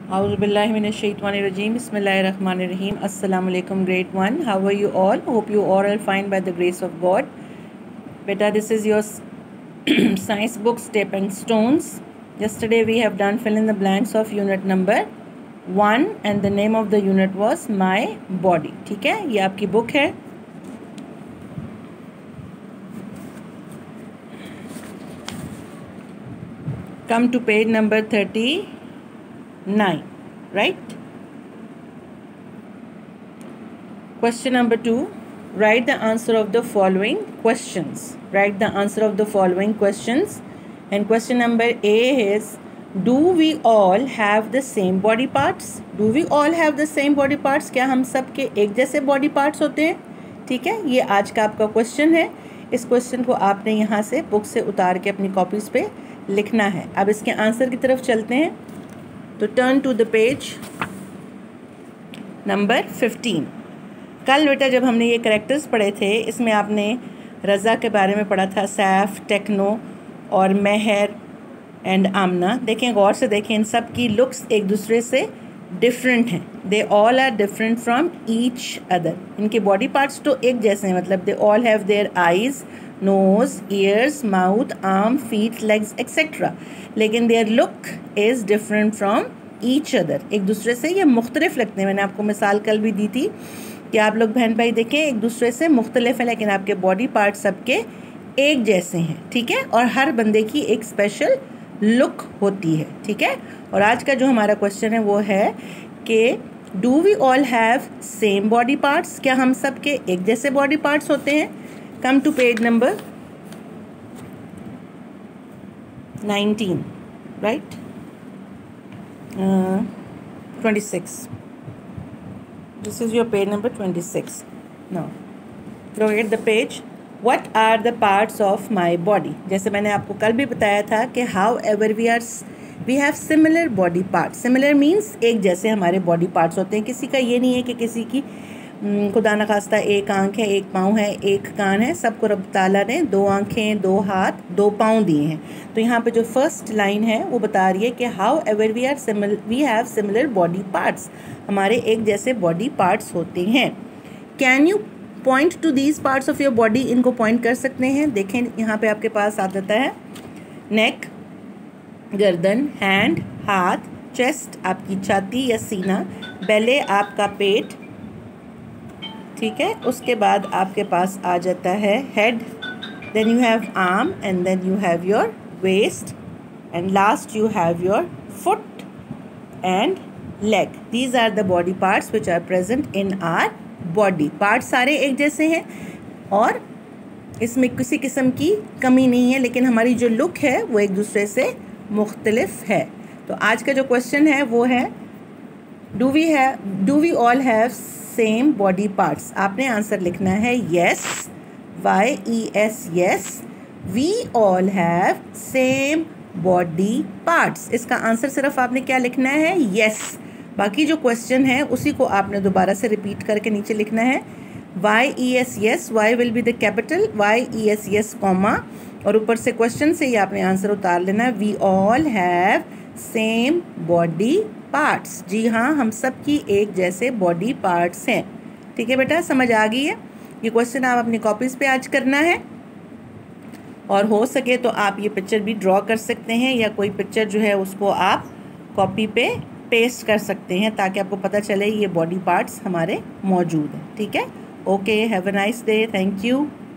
Auzubillahiminash-shaytanir-rajeem. Bismillahir-rahmanir-rahim. Assalamu alaikum, grade 1. How are you all? Hope you all are fine by the grace of God. Beta, this is your science book, Stepping Stones. Yesterday we have done fill in the blanks of unit number 1 and the name of the unit was My Body. ठीक है, ये आपकी book है. Come to page number 39, right? Question number 2. Write the answer of the following questions. Write the answer of the following questions. And question number A is, do we all have the same body parts? Do we all have the same body parts? क्या हम सब के एक जैसे body parts होते हैं? ठीक है, ये आज का आपका क्वेश्चन है. इस क्वेश्चन को आपने यहाँ से बुक से उतार के अपनी कॉपीज़ पे लिखना है. अब इसके आंसर की तरफ चलते हैं. तो turn to the page number 15. कल बेटा जब हमने ये करेक्टर्स पढ़े थे, इसमें आपने रज़ा के बारे में पढ़ा था, सैफ, टेक्नो और मेहर एंड आमना. देखें, गौर से देखें, इन सब की लुक्स एक दूसरे से डिफरेंट हैं. They all are different from each other. इनके बॉडी पार्ट्स तो एक जैसे हैं, मतलब they all have their eyes, nose, ears, mouth, arm, feet, legs etcetera, लेकिन their look is different from each other. एक दूसरे से ये मुख्तलिफ लगते हैं. मैंने आपको मिसाल कल भी दी थी कि आप लोग बहन भाई देखें, एक दूसरे से मुख्तलिफ हैं, लेकिन आपके बॉडी पार्ट सबके एक जैसे हैं. ठीक है, और हर बंदे की एक स्पेशल लुक होती है. ठीक है, और आज का जो हमारा क्वेश्चन है वो है कि do we all have same body parts? क्या हम सब के एक जैसे बॉडी पार्ट्स होते हैं? Come to page number 19, right, 26. This is your page number 26. Now, look at the page. What are the parts of my body? जैसे मैंने आपको कल भी बताया था कि however we have similar body parts. Similar means एक जैसे हमारे बॉडी पार्ट्स होते हैं. किसी का ये नहीं है कि किसी की खुदा न खास्ता एक आँख है, एक पाँव है, एक कान है. सबको रब ताला ने 2 आँखें, 2 हाथ, 2 पाँव दिए हैं. तो यहाँ पे जो फर्स्ट लाइन है वो बता रही है कि however we have similar body parts. हमारे एक जैसे बॉडी पार्ट्स होते हैं. Can you point to these parts of your body? इनको पॉइंट कर सकते हैं. देखें, यहाँ पे आपके पास आ जाता है नेक, गर्दन, हैंड, हाथ, चेस्ट आपकी छाती या सीना, बेले आपका पेट. ठीक है, उसके बाद आपके पास आ जाता है head, then you have arm and then you have your waist and last you have your foot and leg. These are the body parts which are present in our body. Parts सारे एक जैसे हैं और इसमें किसी किस्म की कमी नहीं है, लेकिन हमारी जो लुक है वो एक दूसरे से मुख्तलिफ है. तो आज का जो क्वेश्चन है वो है do we all have same body parts. आपने आंसर लिखना है yes, YES, yes, we all have same body parts. इसका आंसर सिर्फ आपने क्या लिखना है? yes. बाकी जो क्वेश्चन है उसी को आपने दोबारा से रिपीट करके नीचे लिखना है. YES, yes, Y will be the capital, YES, yes, comma, और ऊपर से क्वेश्चन से ही आपने आंसर उतार लेना है. we all have same body parts. जी हाँ, हम सब की एक जैसे बॉडी पार्ट्स हैं. ठीक है बेटा, समझ आ गई है? ये क्वेश्चन आप अपनी कॉपीज़ पे आज करना है, और हो सके तो आप ये पिक्चर भी ड्रॉ कर सकते हैं या कोई पिक्चर जो है उसको आप कॉपी पे पेस्ट कर सकते हैं ताकि आपको पता चले ये बॉडी पार्ट्स हमारे मौजूद हैं. ठीक है, okay, have a nice day, thank you.